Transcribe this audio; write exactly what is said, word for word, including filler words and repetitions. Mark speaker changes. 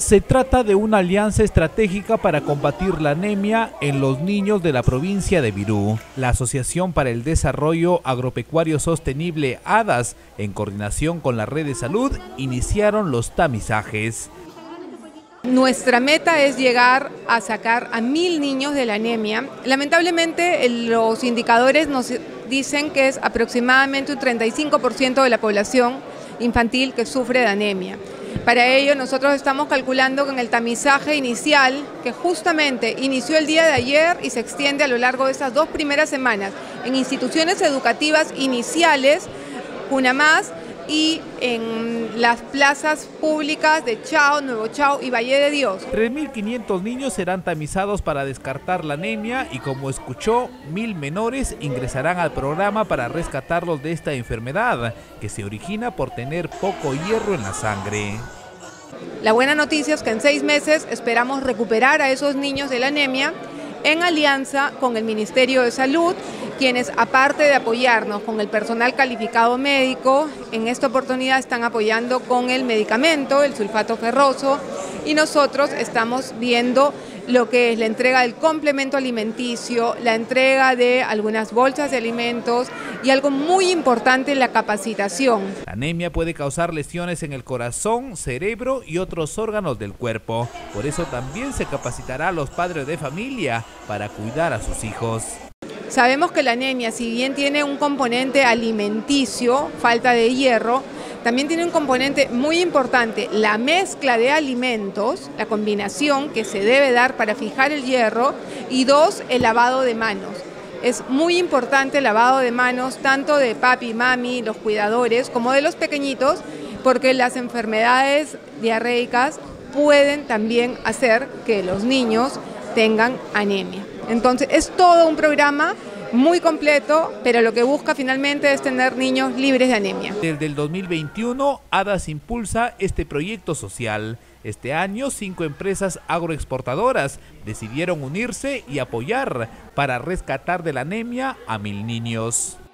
Speaker 1: Se trata de una alianza estratégica para combatir la anemia en los niños de la provincia de Virú. La Asociación para el Desarrollo Agropecuario Sostenible, ADAS, en coordinación con la Red de Salud, iniciaron los tamizajes.
Speaker 2: Nuestra meta es llegar a sacar a mil niños de la anemia. Lamentablemente, los indicadores nos dicen que es aproximadamente un treinta y cinco por ciento de la población infantil que sufre de anemia. Para ello, nosotros estamos calculando con el tamizaje inicial, que justamente inició el día de ayer y se extiende a lo largo de estas dos primeras semanas en instituciones educativas iniciales, una más, y en las plazas públicas de Chao, Nuevo Chao y Valle de Dios.
Speaker 1: tres mil quinientos niños serán tamizados para descartar la anemia y, como escuchó, mil menores ingresarán al programa para rescatarlos de esta enfermedad que se origina por tener poco hierro en la sangre.
Speaker 2: La buena noticia es que en seis meses esperamos recuperar a esos niños de la anemia en alianza con el Ministerio de Salud, quienes, aparte de apoyarnos con el personal calificado médico, en esta oportunidad están apoyando con el medicamento, el sulfato ferroso, y nosotros estamos viendo lo que es la entrega del complemento alimenticio, la entrega de algunas bolsas de alimentos y algo muy importante, la capacitación.
Speaker 1: La anemia puede causar lesiones en el corazón, cerebro y otros órganos del cuerpo. Por eso también se capacitará a los padres de familia para cuidar a sus hijos.
Speaker 2: Sabemos que la anemia, si bien tiene un componente alimenticio, falta de hierro, también tiene un componente muy importante, la mezcla de alimentos, la combinación que se debe dar para fijar el hierro, y dos, el lavado de manos. Es muy importante el lavado de manos, tanto de papi, mami, los cuidadores, como de los pequeñitos, porque las enfermedades diarreicas pueden también hacer que los niños tengan anemia. Entonces es todo un programa muy completo, pero lo que busca finalmente es tener niños libres de anemia.
Speaker 1: Desde el dos mil veintiuno, ADAS impulsa este proyecto social. Este año, cinco empresas agroexportadoras decidieron unirse y apoyar para rescatar de la anemia a mil niños.